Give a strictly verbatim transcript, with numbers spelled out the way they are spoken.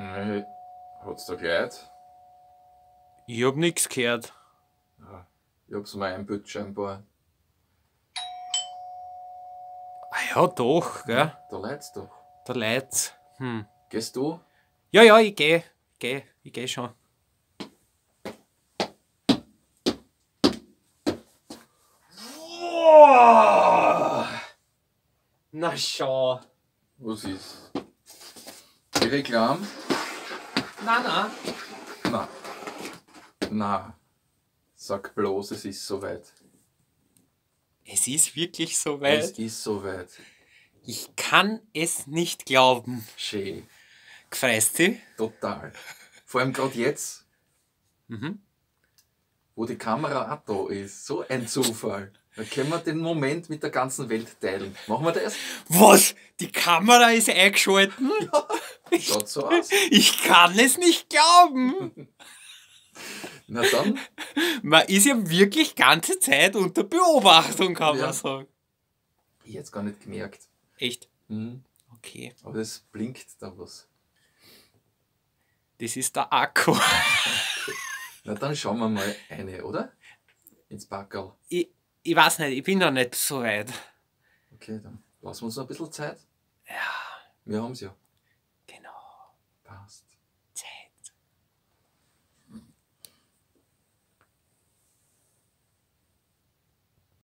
Hey, hat's da gehört? Ich hab nix gehört. Ja, ich hab's mir einbildet scheinbar. Ah ja, doch, gell? Ja, da leid's doch. Da leid's. Hm. Gehst du? Ja, ja, ich geh. Geh. Ich geh schon. Boah! Na schau. Was ist? Die Reklame? Na, na. Na. Na. Sag bloß, es ist soweit. Es ist wirklich Es soweit. ist soweit. Ich kann es nicht glauben. Schön. Gefreust dich? Total. Vor allem gerade jetzt, Mhm. wo die Kamera auch da ist. So ein Zufall. Da können wir den Moment mit der ganzen Welt teilen. Machen wir das? Was? Die Kamera ist eingeschalten? Schaut so aus. Ich kann es nicht glauben. Na dann, Man ist ja wirklich ganze Zeit unter Beobachtung, kann Ja. man sagen. ich hätte es gar nicht gemerkt. Echt? Mhm. Okay. Aber es blinkt da was. Das ist der Akku. Na dann schauen wir mal eine, oder? Ins Packerl. Ich, ich weiß nicht, ich bin noch nicht so weit. Okay, dann lassen wir uns noch ein bisschen Zeit. Ja. Wir haben's ja.